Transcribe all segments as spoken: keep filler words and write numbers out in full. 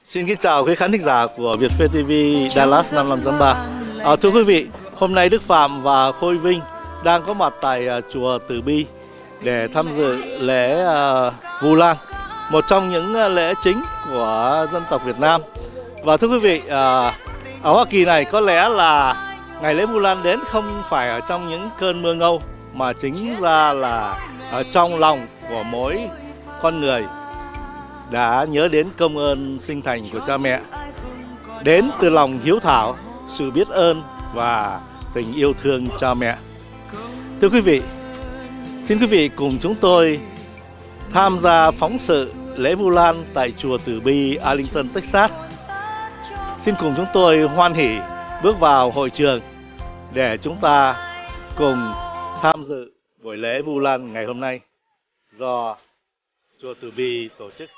Xin kính chào quý khán thính giả của Việt Phê ti vi Dallas năm mươi lăm chấm ba. À, thưa quý vị, hôm nay Đức Phạm và Khôi Vinh đang có mặt tại uh, chùa Từ Bi để tham dự lễ uh, Vu Lan, một trong những uh, lễ chính của dân tộc Việt Nam. Và thưa quý vị, uh, ở Hoa Kỳ này có lẽ là ngày lễ Vu Lan đến không phải ở trong những cơn mưa ngâu, mà chính ra là ở trong lòng của mỗi con người đã nhớ đến công ơn sinh thành của cha mẹ, đến từ lòng hiếu thảo, sự biết ơn và tình yêu thương cha mẹ. Thưa quý vị, xin quý vị cùng chúng tôi tham gia phóng sự lễ Vu Lan tại chùa Từ Bi, Arlington, Texas. Xin cùng chúng tôi hoan hỉ bước vào hội trường để chúng ta cùng tham dự buổi lễ Vu Lan ngày hôm nay do chùa Từ Bi tổ chức.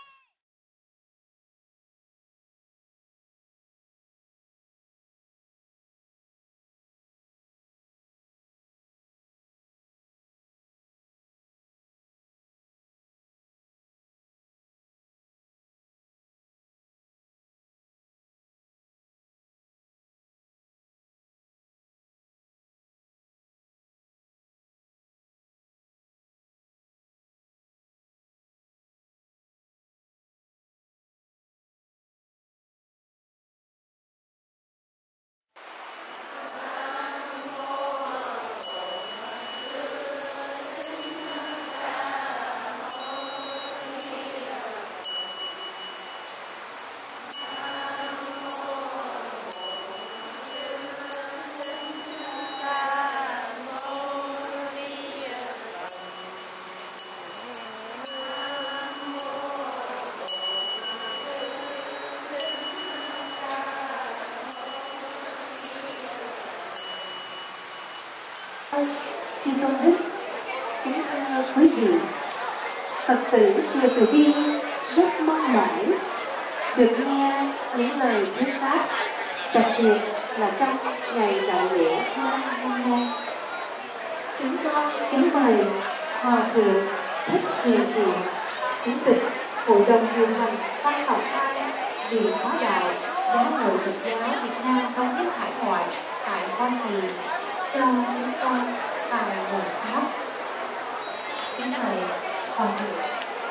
Chư Tôn Đức, kính thưa quý vị, Phật tử chùa Từ Bi rất mong mỏi được nghe những lời thuyết pháp, đặc biệt là trong ngày đại lễ Vu Lan hôm nay. Chúng con kính mời Hòa thượng Thích Huyền Thiện, Chủ tịch Hội đồng điều hành Tăng Ngọc Hai Viện Hóa Đạo Giáo hội Phật giáo Việt Nam Thống nhất Hải ngoại tại Hoa Kỳ cho chúng con bài lời pháp. Kính mời Hòa thượng.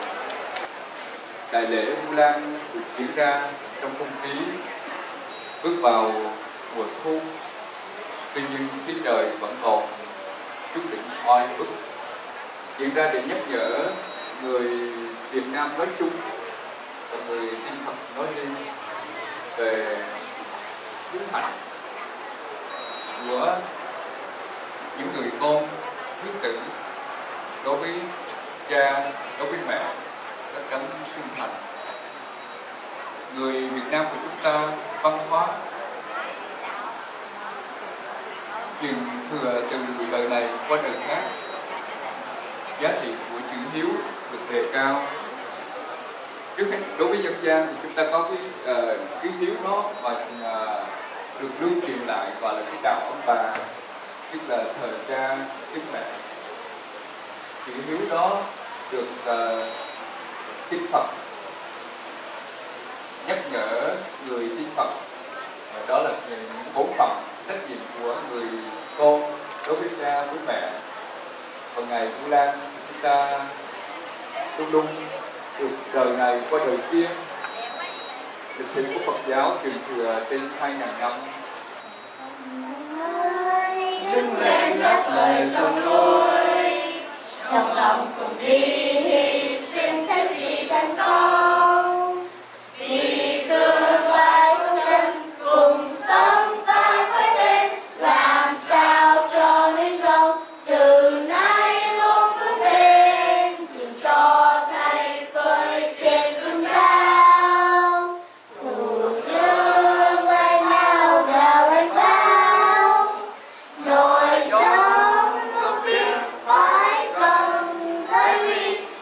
Đại lễ Vu Lan được diễn ra trong không khí bước vào mùa thu, tuy nhiên khí trời vẫn còn chút đỉnh oi bức, diễn ra để nhắc nhở người Việt Nam nói chung và người tin Phật nói riêng về hiếu hạnh của những người con hiếu tử đối với cha, đối với mẹ các đấng sinh thành. Người Việt Nam của chúng ta văn hóa truyền thừa từ đời này qua đời khác, giá trị của chữ hiếu được đề cao. Trước hết đối với dân gian thì chúng ta có cái uh, cái hiếu đó mà uh, được lưu truyền lại gọi là cái đạo ông bà, tức là thờ cha kính mẹ. Chữ hiếu đó được uh, Kinh Phật nhắc nhở người tin Phật, và đó là những bổn phận trách nhiệm của người con đối với cha với mẹ. Và ngày Vu Lan chúng ta luôn luôn được đời này qua đời kia. Lịch sử của Phật giáo truyền thừa trên hai ngàn năm. Đứng lên đáp lời sông núi, đồng lòng cùng đi hy sinh thân vì thân sống, vì tương lai của dân cùng sống và khói tên, làm sao cho núi sông từ nay luôn vững bền, dù cho thay phơi trên cương giao. Thủ tướng ngày nào nào anh bao, nổi giống không biết phải cầm giới huy.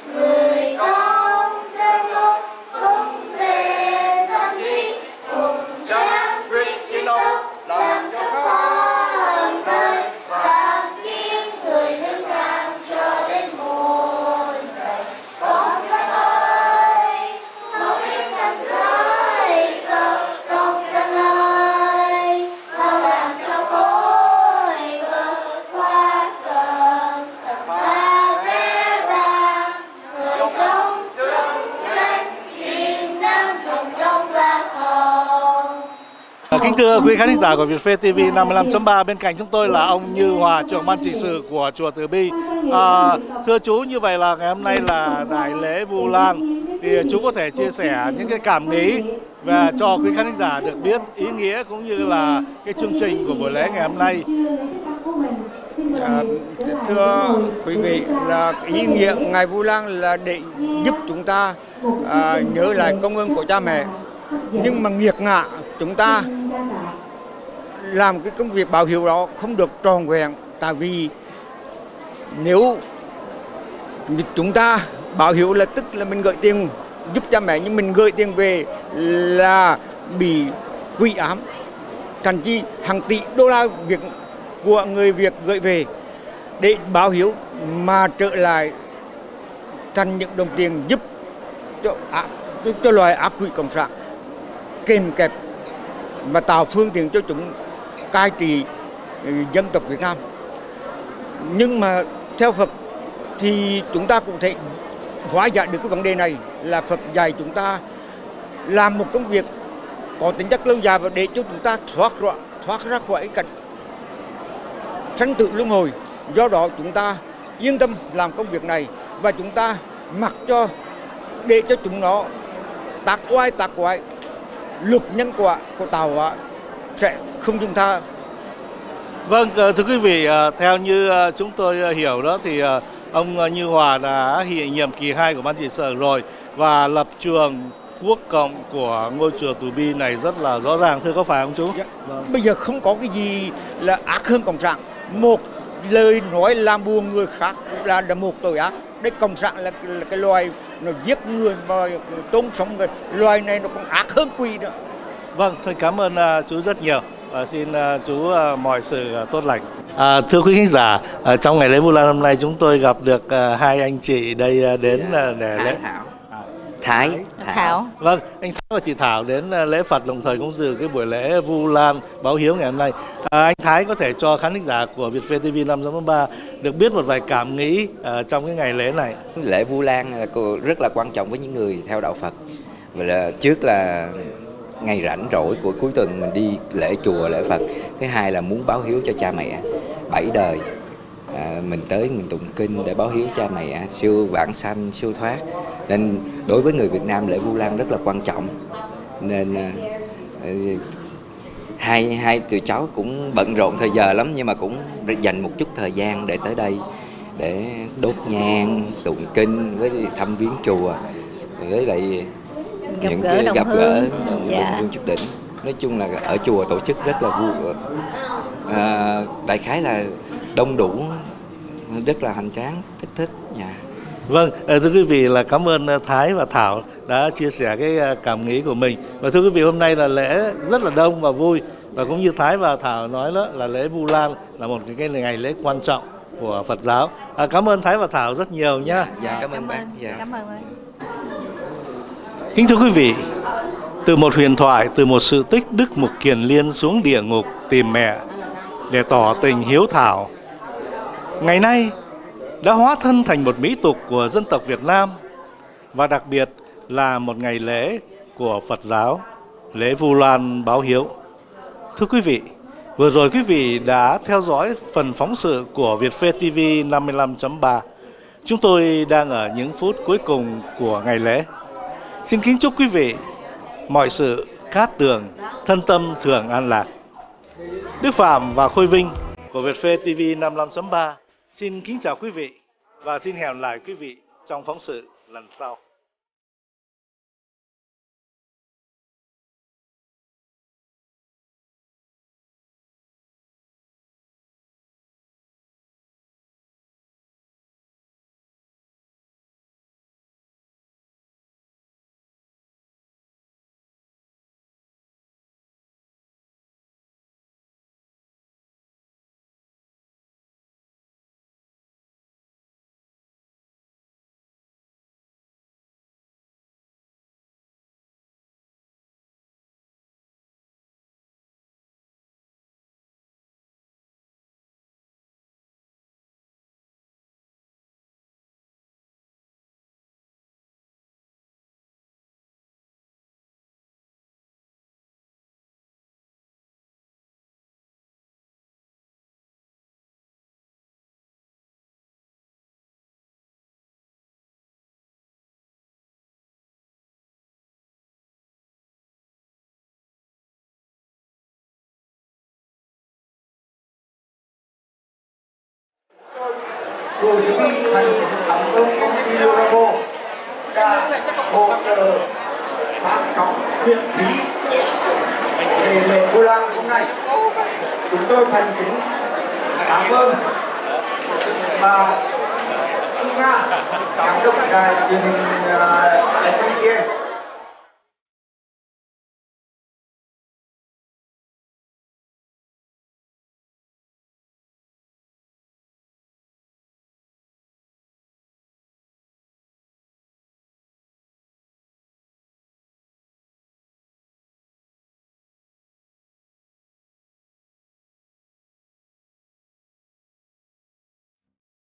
kính thưa quý khán giả của Vietfare ti vi năm mươi lăm chấm ba, bên cạnh chúng tôi là ông Như Hòa, trưởng ban trị sự của chùa Từ Bi. À, thưa chú, như vậy là ngày hôm nay là đại lễ Vu Lan, thì chú có thể chia sẻ những cái cảm nghĩ và cho quý khán giả được biết ý nghĩa cũng như là cái chương trình của buổi lễ ngày hôm nay. À, thưa quý vị, là ý nghĩa ngày Vu Lan là để giúp chúng ta à, nhớ lại công ơn của cha mẹ, nhưng mà nghiệt ngã chúng ta làm cái công việc báo hiếu đó không được tròn vẹn, tại vì nếu chúng ta báo hiếu là tức là mình gửi tiền giúp cha mẹ, nhưng mình gửi tiền về là bị quỹ ám, thành chi hàng tỷ đô la Việt của người Việt gửi về để báo hiếu mà trở lại thành những đồng tiền giúp cho, à, cho loài ác quỷ cộng sản kèm kẹp và tạo phương tiện cho chúng cai trị dân tộc Việt Nam. Nhưng mà theo Phật thì chúng ta cũng thể hóa giải được cái vấn đề này, là Phật dạy chúng ta làm một công việc có tính chất lâu dài và để cho chúng ta thoát ra, thoát ra khỏi cảnh sanh tử luân hồi. Do đó chúng ta yên tâm làm công việc này và chúng ta mặc cho để cho chúng nó tác oai tác quái, luật nhân quả của tạo hóa sẽ không dung tha. Vâng, thưa quý vị, theo như chúng tôi hiểu đó thì ông Như Hòa đã hiện nhiệm kỳ hai của ban trị sự rồi và lập trường quốc cộng của ngôi chùa Từ Bi này rất là rõ ràng, thưa có phải không chú? Dạ. Vâng. Bây giờ không có cái gì là ác hơn cộng sản. Một lời nói làm buồn người khác là, là một tội ác. Đây cộng sản là, là cái loài nó giết người mà tôn sống người, loài này nó còn ác hơn quỷ nữa. Vâng, tôi cảm ơn uh, chú rất nhiều và xin uh, chú uh, mọi sự uh, tốt lành. À, thưa quý khán giả, uh, trong ngày lễ Vu Lan năm nay chúng tôi gặp được uh, hai anh chị đây uh, đến uh, để lễ. Thái, Thảo. Vâng, anh Thái và chị Thảo đến lễ Phật đồng thời cũng dự cái buổi lễ Vu Lan báo hiếu ngày hôm nay. À, anh Thái có thể cho khán giả của Vietfare ti vi năm chấm ba được biết một vài cảm nghĩ uh, trong cái ngày lễ này. Lễ Vu Lan là rất là quan trọng với những người theo đạo Phật. Và là trước là ngày rảnh rỗi của cuối tuần mình đi lễ chùa lễ Phật. Thứ hai là muốn báo hiếu cho cha mẹ bảy đời. À, mình tới mình tụng kinh để báo hiếu cha mẹ, siêu vãng sanh, siêu thoát. Nên đối với người Việt Nam lễ Vu Lan rất là quan trọng. Nên à, hai hai tụi cháu cũng bận rộn thời giờ lắm, nhưng mà cũng dành một chút thời gian để tới đây để đốt nhang, tụng kinh với thăm viếng chùa, với lại gặp những gỡ cái đồng gặp hương. gỡ đồng Dạ. hương chút đỉnh. Nói chung là ở chùa tổ chức rất là vui. À, đại khái là đông đủ, rất là hoành tráng, thích thích. Dạ. Vâng, thưa quý vị, là cảm ơn Thái và Thảo đã chia sẻ cái cảm nghĩ của mình. Và thưa quý vị, hôm nay là lễ rất là đông và vui. Và cũng như Thái và Thảo nói đó, là lễ Vu Lan là một cái ngày lễ quan trọng của Phật giáo. À, cảm ơn Thái và Thảo rất nhiều nhé. Dạ, dạ, cảm, cảm ơn bác. Dạ. Cảm ơn. Kính thưa quý vị, từ một huyền thoại, từ một sự tích, Đức Mục Kiền Liên xuống địa ngục tìm mẹ để tỏ tình hiếu thảo, ngày nay đã hóa thân thành một mỹ tục của dân tộc Việt Nam và đặc biệt là một ngày lễ của Phật giáo, lễ Vu Lan báo hiếu. Thưa quý vị, vừa rồi quý vị đã theo dõi phần phóng sự của Vietfare ti vi năm mươi lăm chấm ba. Chúng tôi đang ở những phút cuối cùng của ngày lễ. Xin kính chúc quý vị mọi sự cát tường, thân tâm thường an lạc. Đức Phạm và Khôi Vinh của Vietfare ti vi năm mươi lăm chấm ba xin kính chào quý vị và xin hẹn lại quý vị trong phóng sự lần sau. Chùa Từ Bi thành cảm ơn công ty Lorabo đã hỗ trợ phát sóng miễn phí về lễ Vu Lan hôm nay. Chúng tôi thành kính cảm ơn bà Nga, giám đốc đài truyền hình